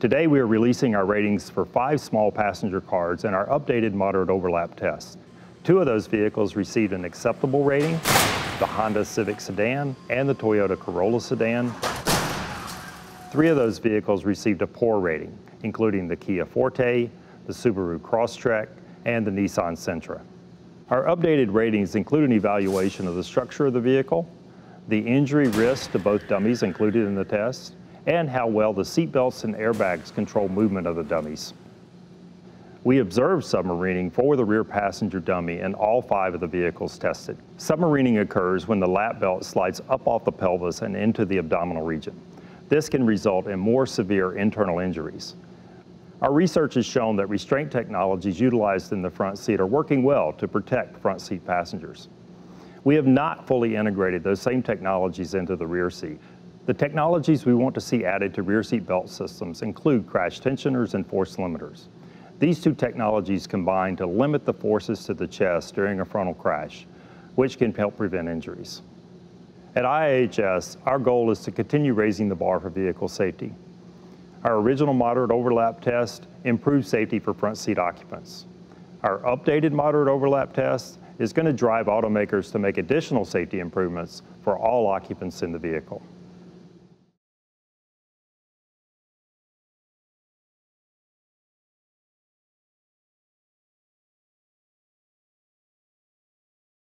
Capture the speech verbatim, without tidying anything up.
Today we are releasing our ratings for five small passenger cars in our updated moderate overlap test. Two of those vehicles received an acceptable rating, the Honda Civic sedan and the Toyota Corolla sedan. Three of those vehicles received a poor rating, including the Kia Forte, the Subaru Crosstrek, and the Nissan Sentra. Our updated ratings include an evaluation of the structure of the vehicle, the injury risk to both dummies included in the test, and how well the seat belts and airbags control movement of the dummies. We observed submarining for the rear passenger dummy in all five of the vehicles tested. Submarining occurs when the lap belt slides up off the pelvis and into the abdominal region. This can result in more severe internal injuries. Our research has shown that restraint technologies utilized in the front seat are working well to protect front seat passengers. We have not fully integrated those same technologies into the rear seat. The technologies we want to see added to rear seat belt systems include crash tensioners and force limiters. These two technologies combine to limit the forces to the chest during a frontal crash, which can help prevent injuries. At I I H S, our goal is to continue raising the bar for vehicle safety. Our original moderate overlap test improved safety for front seat occupants. Our updated moderate overlap test is going to drive automakers to make additional safety improvements for all occupants in the vehicle.